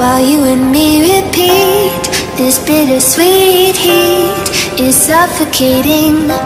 while you and me repeat. This bittersweet heat is suffocating.